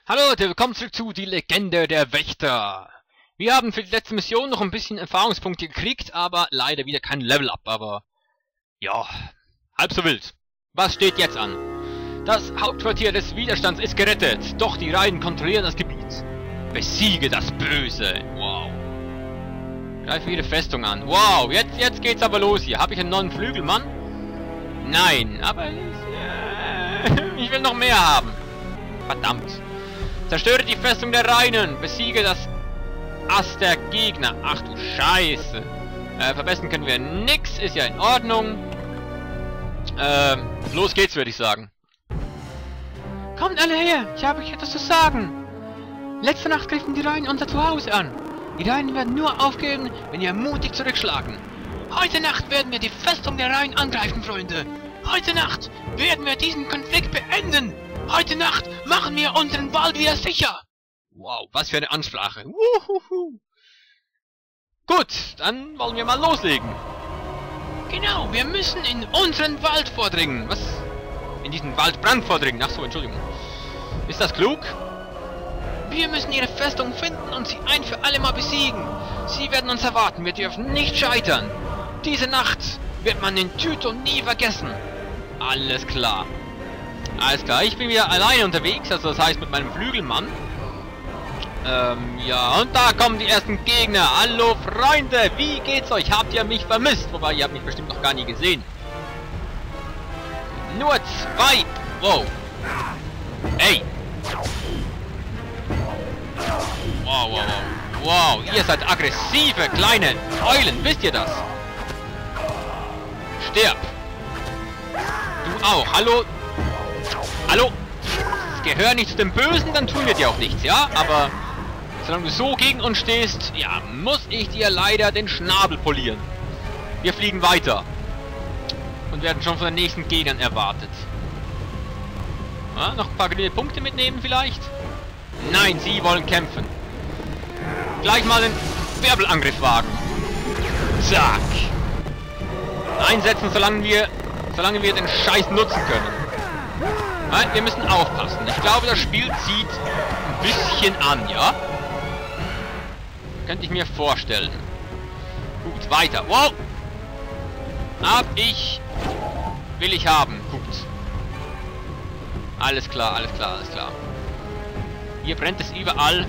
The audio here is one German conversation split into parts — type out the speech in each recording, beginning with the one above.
Hallo Leute, willkommen zurück zu Die Legende der Wächter. Wir haben für die letzte Mission noch ein bisschen Erfahrungspunkte gekriegt, aber leider wieder kein Level-Up, aber ja, halb so wild. Was steht jetzt an? Das Hauptquartier des Widerstands ist gerettet, doch die Raiden kontrollieren das Gebiet. Besiege das Böse. Wow. Greife ihre Festung an. Wow, jetzt geht's aber los hier. Habe ich einen neuen Flügelmann? Nein, aber ich will noch mehr haben. Verdammt. Zerstöre die Festung der Reinen. Besiege das Ass der Gegner. Ach du Scheiße. Verbessern können wir nix. Ist ja in Ordnung. Los geht's, würde ich sagen. Kommt alle her. Ich habe euch etwas zu sagen. Letzte Nacht griffen die Reinen unser Zuhause an. Die Reinen werden nur aufgeben, wenn wir mutig zurückschlagen. Heute Nacht werden wir die Festung der Reinen angreifen, Freunde. Heute Nacht werden wir diesen Konflikt beenden. Heute Nacht machen wir unseren Wald wieder sicher. Wow, was für eine Ansprache. Wuhuhu. Gut, dann wollen wir mal loslegen. Genau, wir müssen in unseren Wald vordringen. Was? In diesen Waldbrand vordringen. Ach so, Entschuldigung. Ist das klug? Wir müssen ihre Festung finden und sie ein für alle Mal besiegen. Sie werden uns erwarten, wir dürfen nicht scheitern. Diese Nacht wird man in Tyto nie vergessen. Alles klar. Alles klar, ich bin wieder alleine unterwegs, also das heißt mit meinem Flügelmann. Ja, und da kommen die ersten Gegner. Hallo Freunde, wie geht's euch? Habt ihr mich vermisst? Wobei, ihr habt mich bestimmt noch gar nie gesehen. Nur zwei. Wow. Ey. Wow, wow, wow. Wow, ihr seid aggressive kleine Eulen, wisst ihr das? Stirb. Du auch, hallo. Hallo. Das gehört nicht zu dem Bösen, dann tun wir dir auch nichts, ja? Aber solange du so gegen uns stehst, ja, muss ich dir leider den Schnabel polieren. Wir fliegen weiter. Und werden schon von den nächsten Gegnern erwartet. Ja, noch ein paar grüne Punkte mitnehmen vielleicht? Nein, sie wollen kämpfen. Gleich mal den Wirbelangriff wagen. Zack. Einsetzen, solange wir den Scheiß nutzen können. Nein, wir müssen aufpassen. Ich glaube, das Spiel zieht ein bisschen an, ja? Könnte ich mir vorstellen. Gut, weiter. Wow! Will ich haben. Gut. Alles klar, alles klar, alles klar. Hier brennt es überall.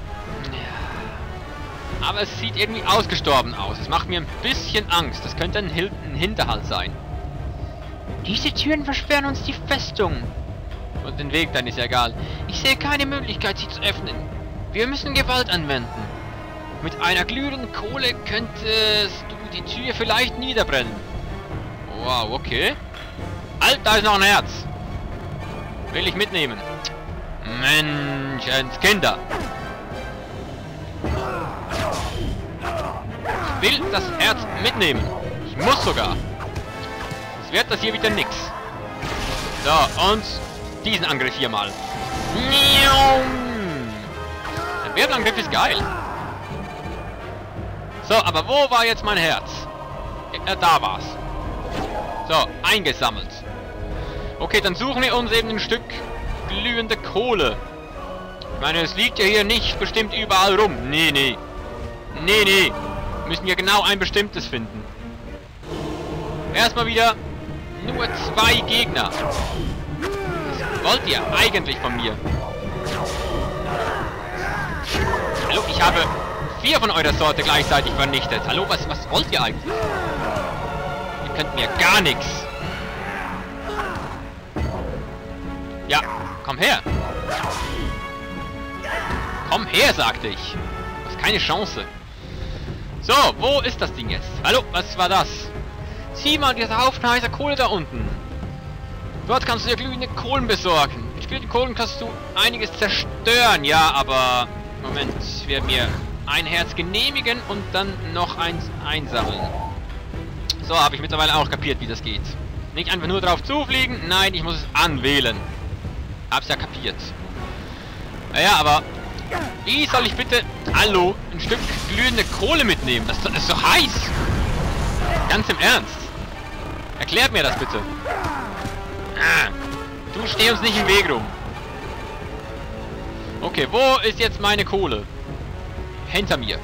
Aber es sieht irgendwie ausgestorben aus. Es macht mir ein bisschen Angst. Das könnte ein Hinterhalt sein. Diese Türen versperren uns die Festung. Und den Weg dann ist ja egal. Ich sehe keine Möglichkeit, sie zu öffnen. Wir müssen Gewalt anwenden. Mit einer glühenden Kohle könntest du die Tür vielleicht niederbrennen. Wow, okay. Halt, da ist noch ein Herz. Will ich mitnehmen. Menschenskinder. Ich will das Herz mitnehmen. Ich muss sogar. Sonst wird das hier wieder nix. So, und diesen Angriff hier mal. Der Wirbelangriff ist geil. So, aber wo war jetzt mein Herz? Ja, da war's. So, eingesammelt. Okay, dann suchen wir uns eben ein Stück glühende Kohle. Ich meine, es liegt ja hier nicht bestimmt überall rum. Nee, nee. Nee, nee. Müssen wir genau ein bestimmtes finden. Erstmal wieder nur zwei Gegner. Was wollt ihr eigentlich von mir? Hallo, ich habe 4 von eurer Sorte gleichzeitig vernichtet. Hallo, was wollt ihr eigentlich? Ihr könnt mir gar nichts. Ja, komm her. Komm her, sagte ich. Du hast keine Chance. So, wo ist das Ding jetzt? Hallo, was war das? Sieh mal, dieser Haufen heißer Kohle da unten. Dort kannst du dir glühende Kohlen besorgen. Mit glühenden Kohlen kannst du einiges zerstören. Ja, aber Moment, ich werde mir ein Herz genehmigen und dann noch eins einsammeln. So, habe ich mittlerweile auch kapiert, wie das geht. Nicht einfach nur drauf zufliegen, nein, ich muss es anwählen. Hab's ja kapiert. Naja, aber wie soll ich bitte, hallo, ein Stück glühende Kohle mitnehmen? Das ist so heiß. Ganz im Ernst. Erklärt mir das bitte. Du steh uns nicht im Weg rum. Okay, wo ist jetzt meine Kohle? Hinter mir.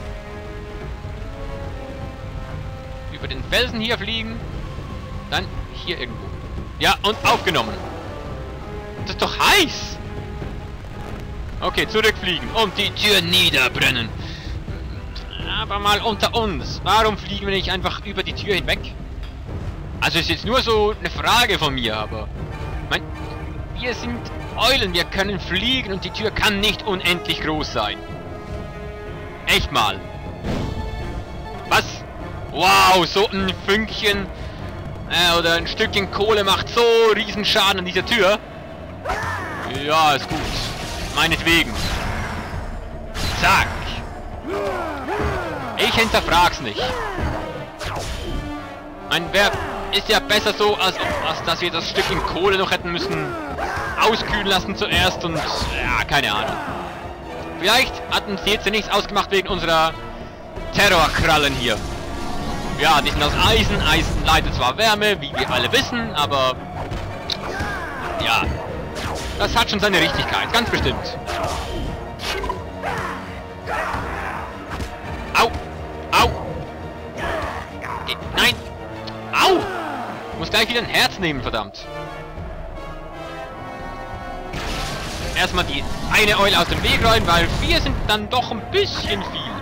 Über den Felsen hier fliegen. Dann hier irgendwo. Ja, und aufgenommen. Das ist doch heiß. Okay, zurückfliegen und die Tür niederbrennen. Aber mal unter uns. Warum fliegen wir nicht einfach über die Tür hinweg? Also ist jetzt nur so eine Frage von mir, aber... wir sind Eulen, wir können fliegen und die Tür kann nicht unendlich groß sein. Echt mal. Was? Wow, so ein Fünkchen oder ein Stückchen Kohle macht so riesen Schaden an dieser Tür. Ja, ist gut. Meinetwegen. Zack. Ich hinterfrag's nicht. Mein Verb ist ja besser so, als dass wir das Stückchen Kohle noch hätten müssen auskühlen lassen zuerst und... ja, keine Ahnung. Vielleicht hatten sie jetzt nichts ausgemacht wegen unserer Terrorkrallen hier. Ja, die sind aus Eisen. Eisen leitet zwar Wärme, wie wir alle wissen, aber... ja, das hat schon seine Richtigkeit, ganz bestimmt. Au! Au! Nein! Au! Ich muss gleich wieder ein Herz nehmen, verdammt. Erstmal die eine Eule aus dem Weg räumen, weil 4 sind dann doch ein bisschen viel.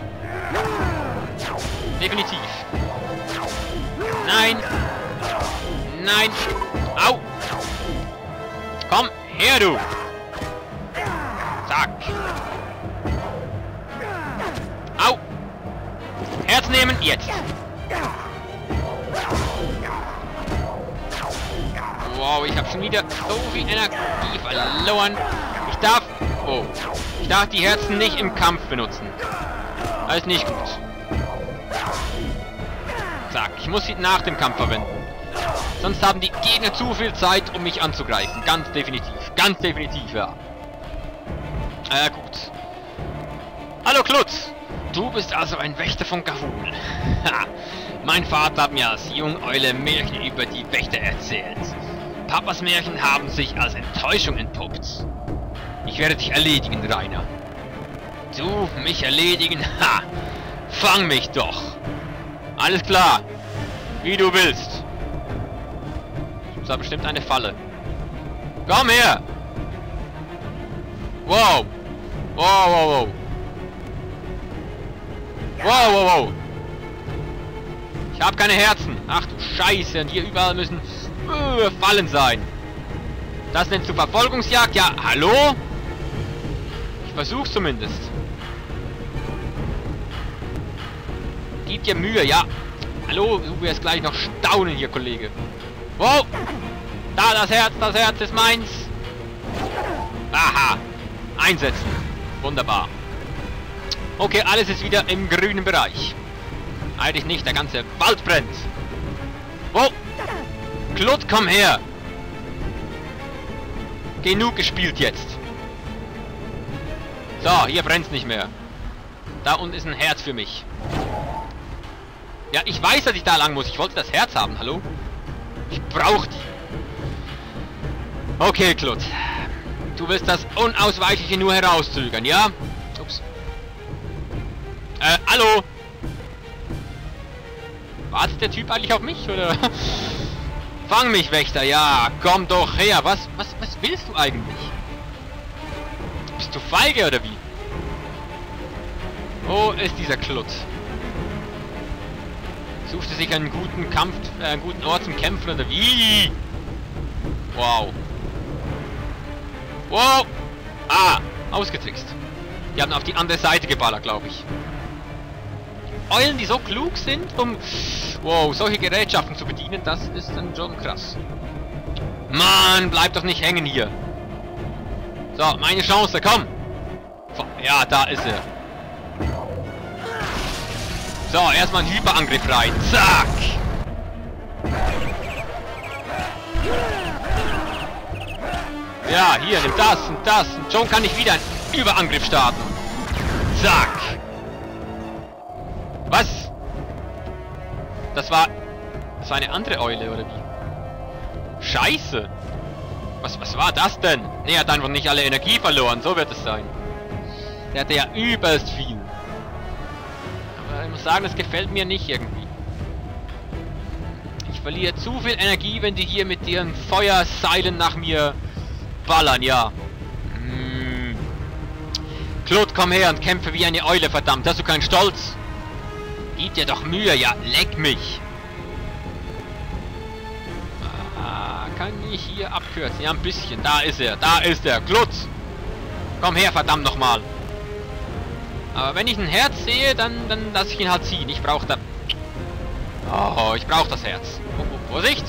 Definitiv. Nein! Nein! Au! Komm her, du! Zack! Au! Herz nehmen, jetzt! Wow, ich habe schon wieder so viel Energie verloren. Ich darf... oh. Ich darf die Herzen nicht im Kampf benutzen. Das ist nicht gut. Zack, ich muss sie nach dem Kampf verwenden. Sonst haben die Gegner zu viel Zeit, um mich anzugreifen. Ganz definitiv. Ganz definitiv, ja. Gut. Hallo, Klutz. Du bist also ein Wächter von Ga'Hoole. Mein Vater hat mir als Jungeule Märchen über die Wächter erzählt. Papas Märchen haben sich als Enttäuschung entpuppt. Ich werde dich erledigen, Rainer. Du, mich erledigen? Ha! Fang mich doch! Alles klar. Wie du willst. Das war bestimmt eine Falle. Komm her! Wow! Wow, wow, wow! Wow, wow, wow! Ich habe keine Herzen. Ach du Scheiße, und hier überall müssen Fallen sein. Das nennst du Verfolgungsjagd? Ja, hallo? Ich versuch's zumindest. Gib dir Mühe, ja. Hallo, du wirst gleich noch staunen hier, Kollege. Wow! Da, das Herz ist meins. Aha! Einsetzen. Wunderbar. Okay, alles ist wieder im grünen Bereich. Eigentlich nicht, der ganze Wald brennt. Wow! Klut, komm her! Genug gespielt jetzt. So, hier brennt's nicht mehr. Da unten ist ein Herz für mich. Ja, ich weiß, dass ich da lang muss. Ich wollte das Herz haben, hallo? Ich brauche die. Okay, Klut. Du willst das Unausweichliche nur herauszögern, ja? Ups. Hallo? Wartet der Typ eigentlich auf mich, oder? Fang mich, Wächter, ja, komm doch her. Was willst du eigentlich? Bist du feige, oder wie? Wo ist dieser Klut? Suchte sich einen guten einen guten Ort zum Kämpfen, oder wie? Wow. Wow. Ah, ausgetrickst. Die haben auf die andere Seite geballert, glaube ich. Eulen, die so klug sind, um wow, solche Gerätschaften zu bedienen, das ist dann schon krass. Mann, bleib doch nicht hängen hier. So, meine Chance, komm. Ja, da ist er. So, erstmal ein Hyperangriff rein. Zack. Ja, hier, nimm das und das. Und schon kann ich wieder einen Überangriff starten. Zack. Was? Das war eine andere Eule, oder wie? Scheiße. Was war das denn? Nee, er hat einfach nicht alle Energie verloren. So wird es sein. Der hatte ja übelst viel. Aber ich muss sagen, das gefällt mir nicht irgendwie. Ich verliere zu viel Energie, wenn die hier mit ihren Feuerseilen nach mir ballern, ja. Claude, komm her und kämpfe wie eine Eule, verdammt. Hast du keinen Stolz? Gib dir doch Mühe, ja. Leck mich. Kann ich hier abkürzen? Ja, ein bisschen. Da ist er. Da ist er. Glutz. Komm her, verdammt nochmal. Aber wenn ich ein Herz sehe, dann lasse ich ihn halt ziehen. Ich brauche da... Oh, ich brauche das Herz. Oh, Vorsicht.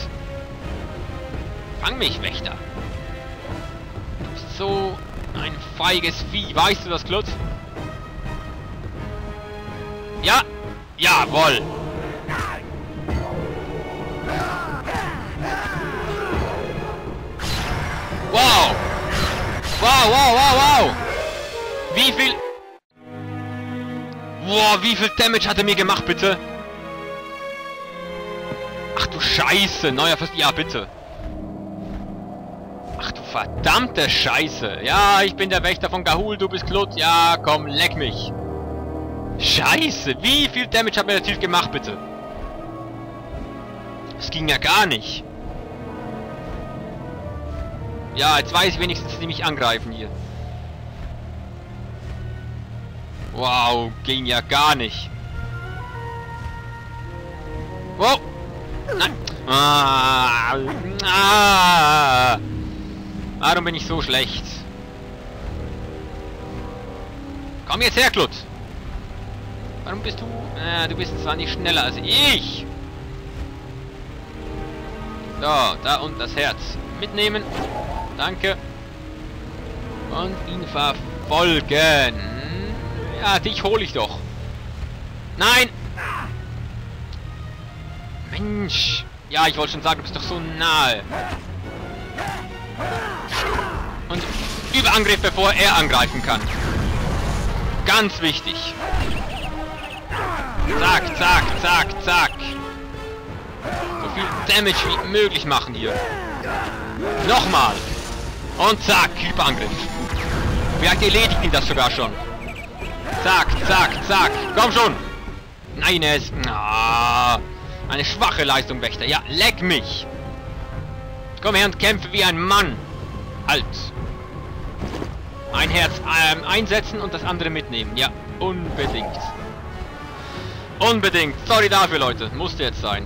Fang mich, Wächter. Du bist so ein feiges Vieh. Weißt du das, Glutz? Ja. Jawohl. Wow! Wow, wow, wow, wow! Wie viel... Wow, wie viel Damage hat er mir gemacht, bitte? Ach du Scheiße! Neuer Fest... Ja, bitte! Ach du verdammte Scheiße! Ja, ich bin der Wächter von Ga'Hoole, du bist Claude. Ja, komm, leck mich! Scheiße! Wie viel Damage hat mir der Typ gemacht, bitte? Das ging ja gar nicht! Ja, jetzt weiß ich wenigstens, dass die mich angreifen hier. Wow, ging ja gar nicht. Wow. Nein. Warum bin ich so schlecht? Komm jetzt her, Claude. Warum bist du... du bist zwar nicht schneller als ich. So, da und das Herz. Mitnehmen. Danke. Und ihn verfolgen. Ja, dich hole ich doch. Nein! Mensch! Ja, ich wollte schon sagen, du bist doch so nahe. Und Überangriff, bevor er angreifen kann. Ganz wichtig. Zack, zack, zack, zack. So viel Damage wie möglich machen hier. Nochmal. Und zack, Hyperangriff. Vielleicht erledigt ihn das sogar schon. Zack, zack, zack. Komm schon. Nein, es... eine schwache Leistung, Wächter. Ja, leck mich. Komm her und kämpfe wie ein Mann. Halt. Ein Herz einsetzen und das andere mitnehmen. Ja, unbedingt. Unbedingt. Sorry dafür, Leute. Musste jetzt sein.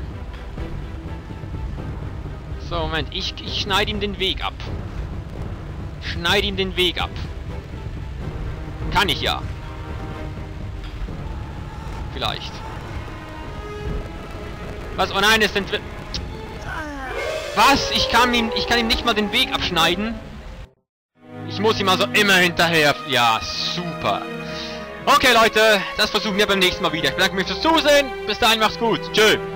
So, Moment. Ich schneide ihm den Weg ab. Schneide ihm den Weg ab. Kann ich ja. Vielleicht. Was? Oh nein, es sind... Was? Ich kann ihm nicht mal den Weg abschneiden? Ich muss ihm also immer hinterher... Ja, super. Okay, Leute. Das versuchen wir beim nächsten Mal wieder. Ich bedanke mich fürs Zusehen. Bis dahin, macht's gut. Tschö.